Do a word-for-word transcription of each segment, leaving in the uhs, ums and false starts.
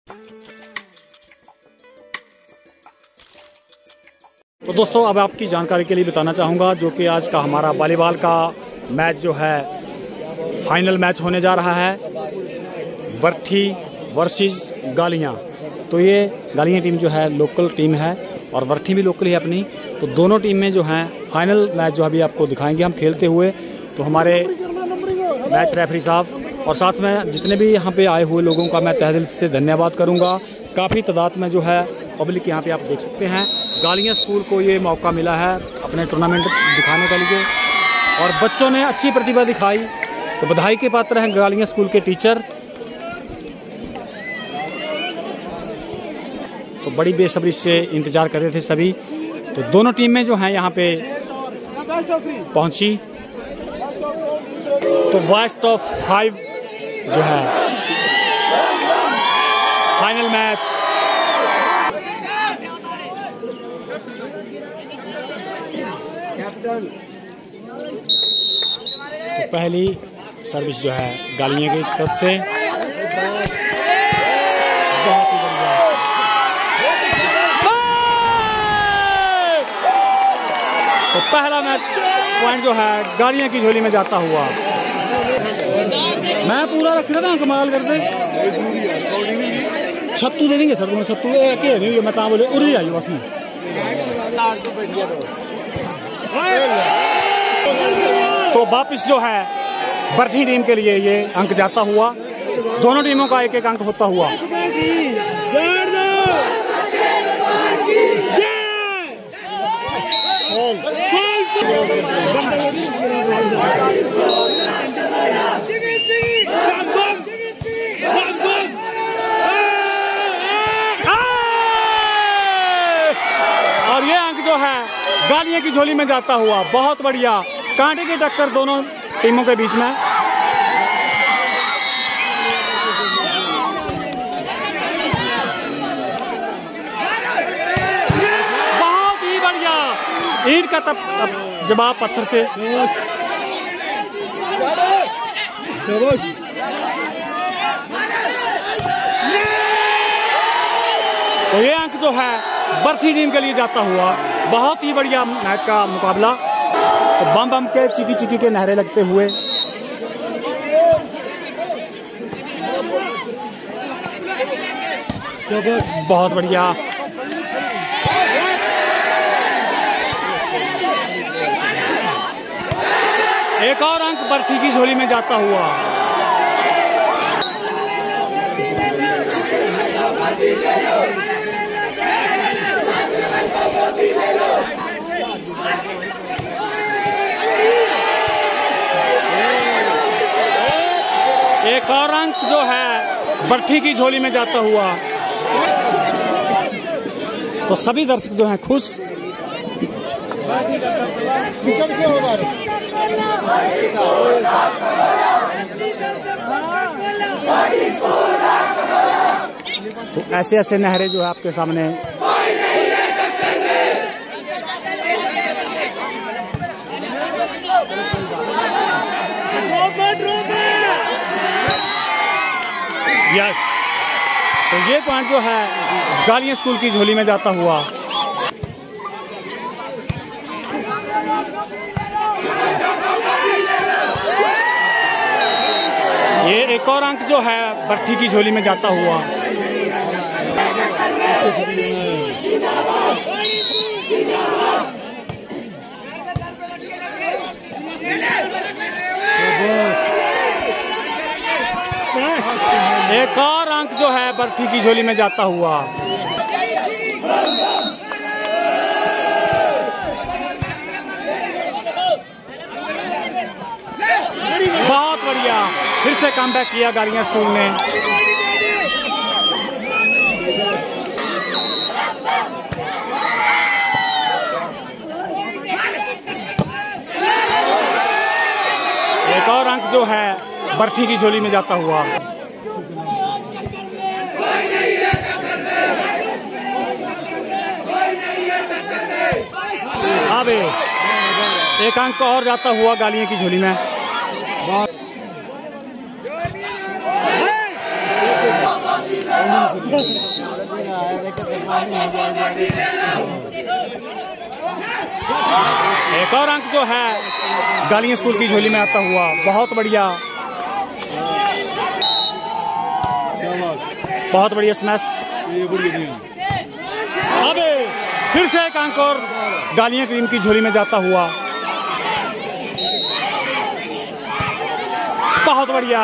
तो दोस्तों अब आपकी जानकारी के लिए बताना चाहूँगा जो कि आज का हमारा वॉलीबॉल का मैच जो है फाइनल मैच होने जा रहा है, बरठी वर्सेस गालियाँ। तो ये गालियाँ टीम जो है लोकल टीम है और बरठी भी लोकल ही अपनी। तो दोनों टीम में जो हैं फाइनल मैच जो अभी आपको दिखाएंगे हम खेलते हुए। तो हमारे मैच रेफरी साहब और साथ में जितने भी यहाँ पे आए हुए लोगों का मैं तहे दिल से धन्यवाद करूँगा। काफ़ी तादाद में जो है पब्लिक यहाँ पे आप देख सकते हैं। गालियाँ स्कूल को ये मौका मिला है अपने टूर्नामेंट दिखाने के लिए और बच्चों ने अच्छी प्रतिभा दिखाई, तो बधाई के पात्र हैं गालियाँ स्कूल के टीचर। तो बड़ी बेसब्री से इंतज़ार कर रहे थे सभी। तो दोनों टीमें जो हैं यहाँ पे पहुँची। तो बेस्ट ऑफ फाइव जो है फाइनल मैच तो पहली सर्विस जो है गालियाँ की तरफ से बहुत ही बढ़िया। तो पहला मैच पॉइंट जो है गालियाँ की झोली में जाता हुआ। मैं पूरा रख रहा था, कमाल कर दे। छत्तू दे देंगे सर, तुम्हें छत्तू के नहीं मैं कहाँ बोले उड़ जाइए बस में। तो वापिस जो है बरठी टीम के लिए ये अंक जाता हुआ, दोनों टीमों का एक एक अंक होता हुआ। और ये अंक जो है गालियाँ की झोली में जाता हुआ। बहुत बढ़िया, कांटे की टक्कर दोनों टीमों के बीच में। बहुत ही बढ़िया, ईंट का तब, तब जवाब पत्थर से। तो ये अंक जो है बरठी टीम के लिए जाता हुआ। बहुत ही बढ़िया मैच का मुकाबला। तो बम बम के चिकी चिकी के नहरे लगते हुए बहुत बढ़िया। एक और अंक बरठी की झोली में जाता हुआ। एक और अंक जो है बरठी की झोली में जाता हुआ। तो सभी दर्शक जो हैं खुश। तो ऐसे ऐसे नहरें जो है आपके सामने यस। तो ये पॉइंट जो है गालियाँ स्कूल की झोली में जाता हुआ। ये एक और अंक जो है बरठी की झोली में जाता हुआ। एक और अंक जो है बरठी की झोली में जाता हुआ। बहुत बढ़िया, फिर से कमबैक किया गालियाँ स्कूल ने। एक और अंक जो है बरठी की झोली में जाता हुआ। अब एक अंक और जाता हुआ गालियाँ की झोली में। एक और अंक जो है गालियां स्कूल की झोली में आता हुआ, बहुत बढ़िया, बहुत बढ़िया स्मैश। अब फिर से एक अंक और गालियां टीम की झोली में जाता हुआ, बहुत बढ़िया।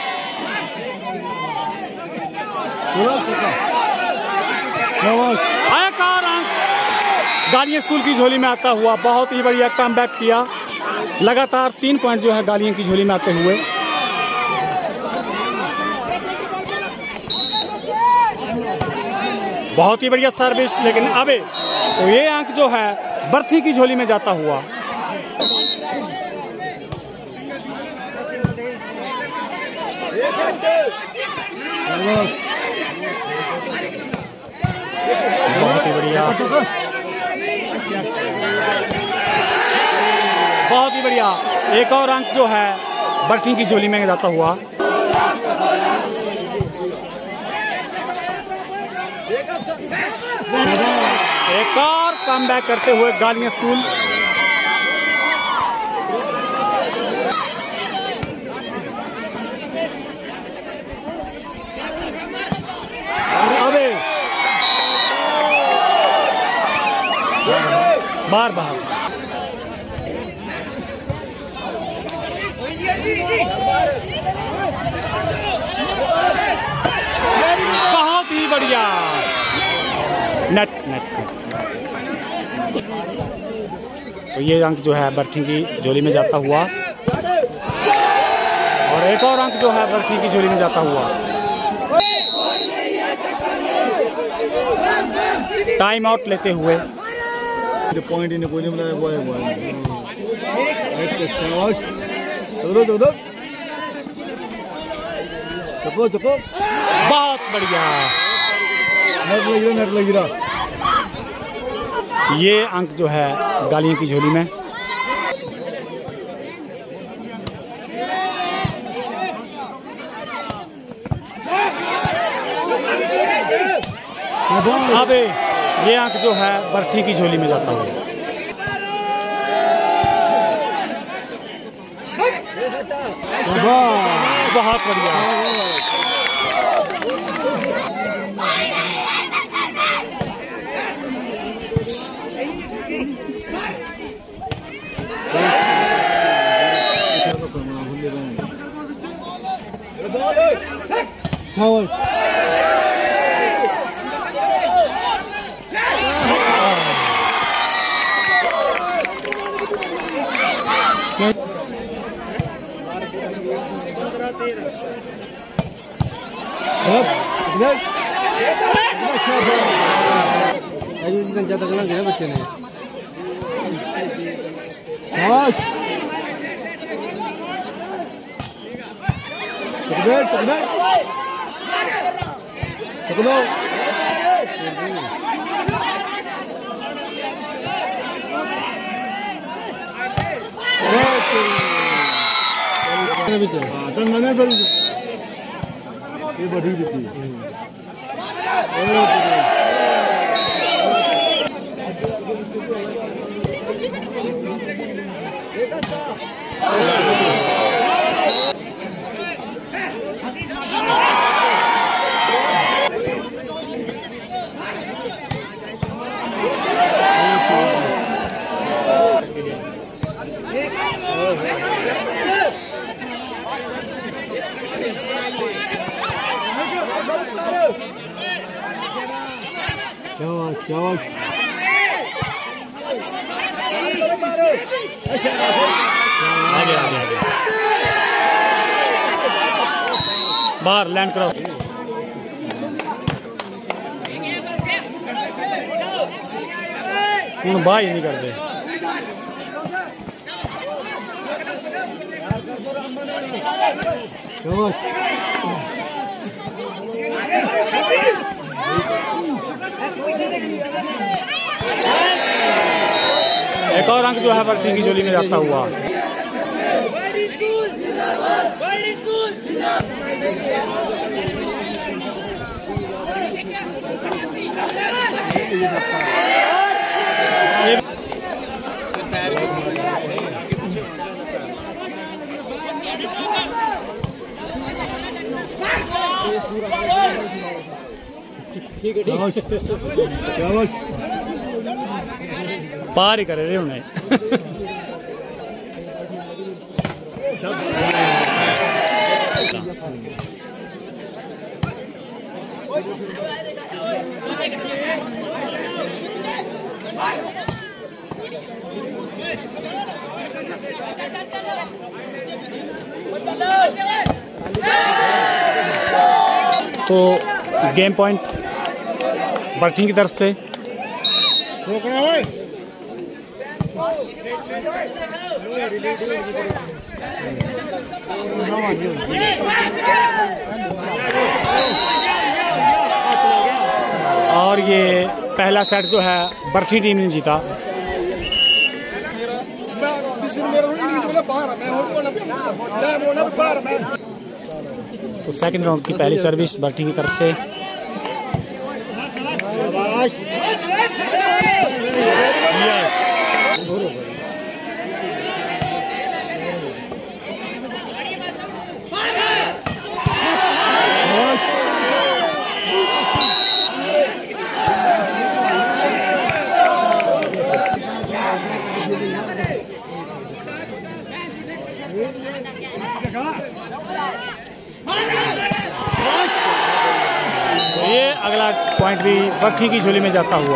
एक और अंक गालियां स्कूल की झोली में आता हुआ, बहुत ही बढ़िया कमबैक किया। लगातार तीन पॉइंट जो है गालियां की झोली में आते हुए। बहुत ही बढ़िया सर्विस, लेकिन अबे तो ये अंक जो है बर्थी की झोली में जाता हुआ। बहुत ही बढ़िया, बहुत ही बढ़िया। एक और अंक जो है बर्थी की झोली में जाता हुआ। एक और कमबैक करते हुए गालियां स्कूल। अबे बार बार बहुत ही बढ़िया नेट नेट। तो ये अंक जो है बर्थी की झोली में जाता हुआ, और एक और अंक जो है बर्थी की झोली में जाता हुआ। टाइम आउट लेते हुए पॉइंट इन्हें कोई नहीं बनाया हुआ है। चको चको, बहुत बढ़िया, नेट लग रहा, नेट लग रहा। ये अंक जो है गालियों की झोली में। अबे ये अंक जो है बर्थी की झोली में जाता हुआ। बहुत बढ़िया, ज्यादा गलत है बच्चे ने। ये बढ़ी दिखती है। Yavaş, आगे आगे आगे बाहर लैंड क्रॉस। हूँ बाई नहीं करते। एक और अंक जो है बर्थी की झोली में जाता हुआ। ठीक है, शाबाश पार ही करे रहे उन्हें। तो गेम पॉइंट बर्थिंग की तरफ से। रोकना है। और ये पहला सेट जो है बर्थी टीम ने जीता। तो सेकंड राउंड की पहली सर्विस बर्थी की तरफ से। यस तो ये अगला पॉइंट भी बर्थी की झोली में जाता हुआ।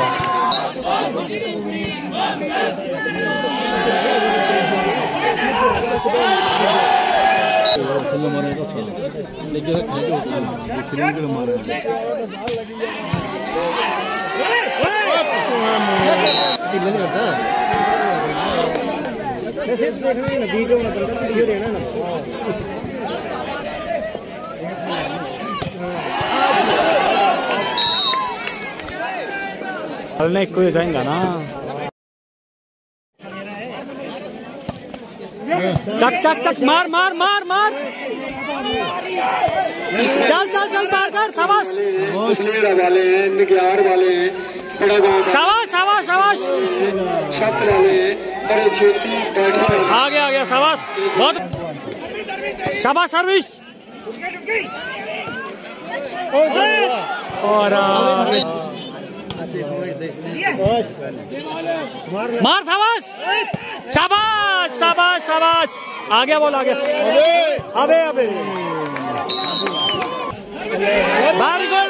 ने कोई जाएगा ना। चक चक चक मार मार मार मार चल चल चल मार कर। शाबाश वाले हैं, निग्यार वाले हैं, शाबाश शाबाश शाबाश छत वाले हैं, बड़े ज्योति बैठे आ गया आ गया। शाबाश बहुत शाबाश सर्विस। और मार शाबाश शाबाश शाबाश शाबाश। आ गया बोल आ गया। अबे अबे बारी गोल।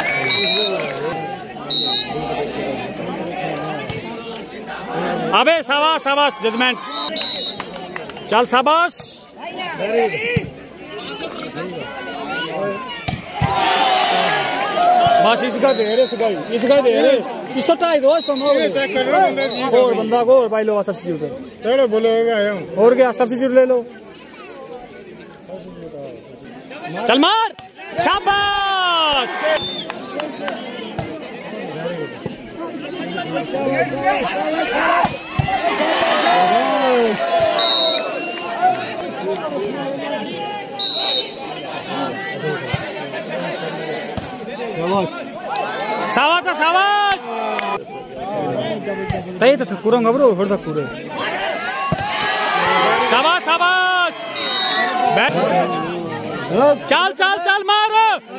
अबे शाबाश शाबाश जजमेंट। चल शाबाश। बस इसका दे रे सुगाई इसका दे रे इसको टाई दो इसको चेक कर लो बंदा जी और बंदा को और भाई लो सब्स्टिट्यूट। चलो बोलो आया हूं। और क्या सब्स्टिट्यूट ले लो। चल मार शाबाश। शाबाश शाबाश। तय तो पूरा घबरो हो तक पूरे। शाबाश शाबाश। चल चल चल मार।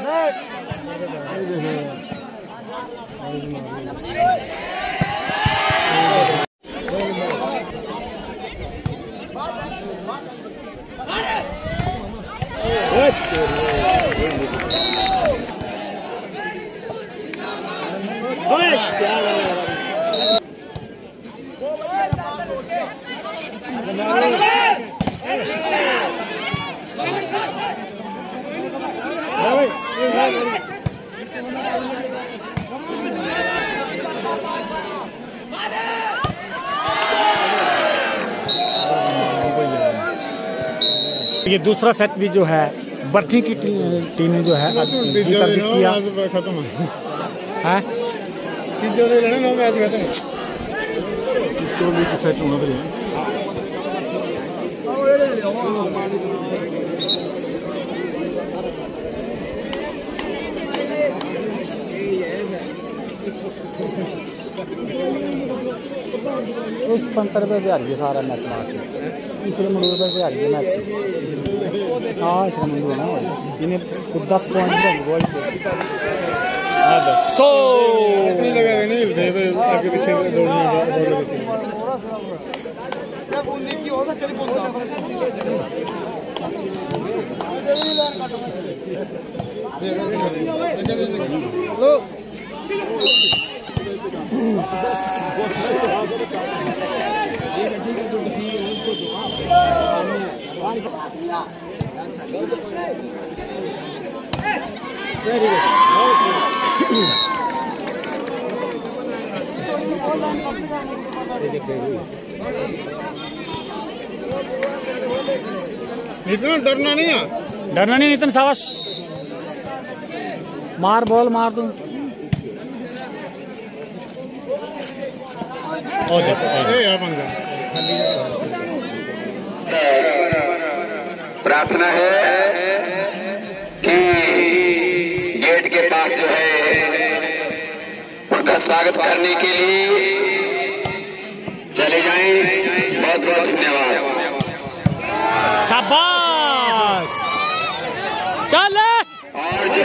ये दूसरा सेट भी जो है बर्थी की टीम ने जो है जीत अर्जित किया है। सेट होना उस पंतर पे बिहारी सारा मैच माच इसलिए मंडूर पे बिहारी मैच हाँ इसलिए मंडूर ना इन्हें दस पॉइंट गोल सो नहीं लगा नहीं हिलते आगे पीछे दौड़ने लो इतना डरना नहीं है डरना नहीं नितिन शाबाश मार बॉल मार दूं ओ देखो प्रार्थना है कि गेट के पास जो है उनका स्वागत करने के लिए चले जाएं। बहुत बहुत धन्यवाद। शाबाश चले और जो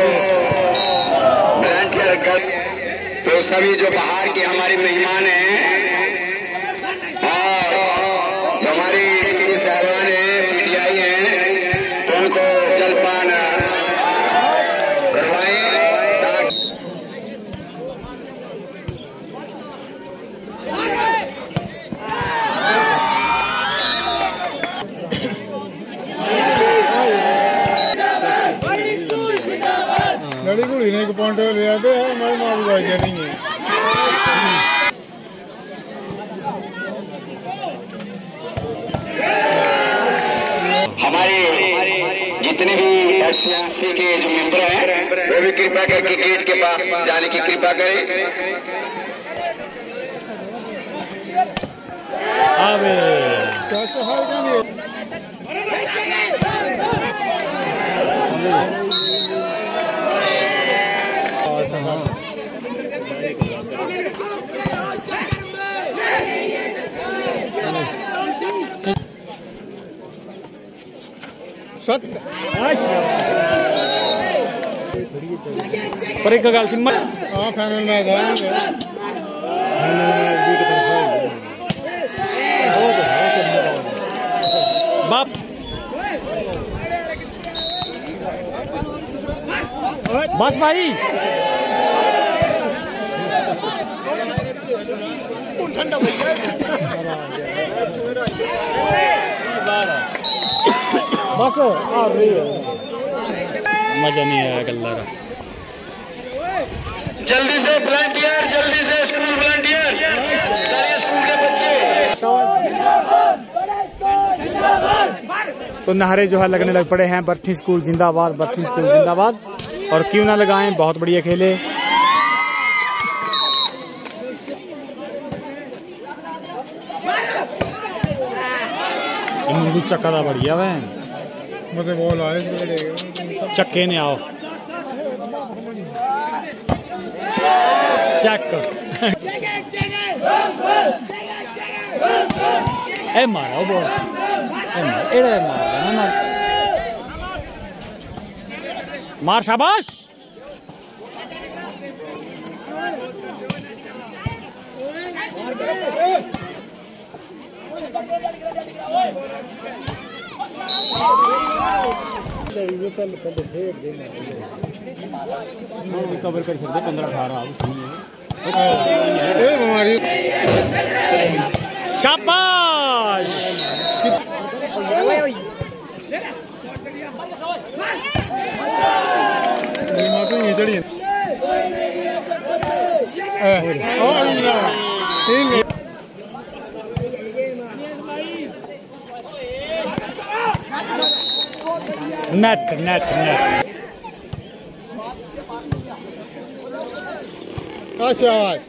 वॉलंटियर कर तो सभी जो बाहर के हमारे मेहमान हैं और जो हमारी साहबान हैं पीटीआई हैं तो उनको जलपान करवाएं। लड़ी को लेने के पॉइंट ले आते हैं हमारे माँ भी गया नहीं है। हमारे जितने भी एससीएमसी के जो मेंबर हैं वो भी कृपा करके गेट के पास जाने की कृपा करें। अबे कैसे हाल करेंगे सट पर एक गल सिम्मा हां फाइनल मैच आएंगे बाप बस भाई ठंडा बस आ रही है मजा नहीं आया गल्ला रहा। जल्दी से वॉलंटियर जल्दी से स्कूल वॉलंटियर स्कूल के बच्चे तो नारे जो है लगने लग पड़े हैं बर्थी स्कूल जिंदाबाद बर्थी स्कूल जिंदाबाद और क्यों ना लगाएं बहुत बढ़िया खेले। मुंडू चक्का दा बढ़िया वै मुझे बॉल आए चक्के ने आओ चक ए मारो बॉल ए मार एड़े मार ना मार मार शाबाश कवर कर सकते पंद्रह अठारह हमारी शाबाश तो ये चढ़ी नेट नेट नेट शाबाश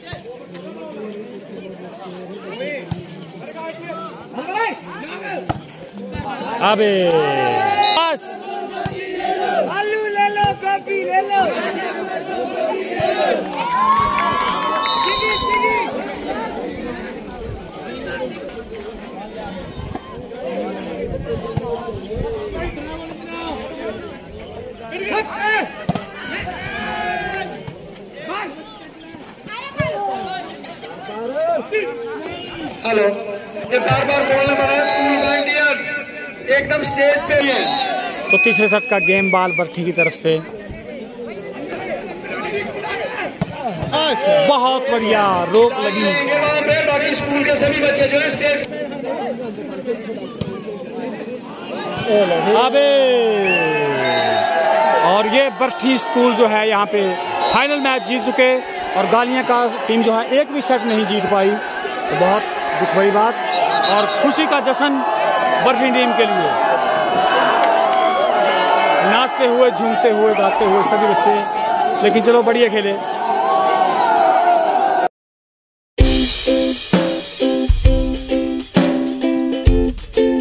अबे बस आलू ले लो कॉपी ले लो हेलो, ये बार बार बोलने वाला स्कूल वॉलंटियर्स एकदम स्टेज पे ही है। तो तीसरे सेट का गेम बाल बर्थी की तरफ से बहुत बढ़िया रोक लगी। वहाँ पे बाकी स्कूल के सभी बच्चे जो है स्टेज अबे और ये बर्थी स्कूल जो है यहाँ पे फाइनल मैच जीत चुके और गालियाँ का टीम जो है एक भी सेट नहीं जीत पाई। तो बहुत दुख भरी बात और खुशी का जश्न बर्थी टीम के लिए। नाचते हुए झूमते हुए गाते हुए सभी बच्चे, लेकिन चलो बढ़िया खेले।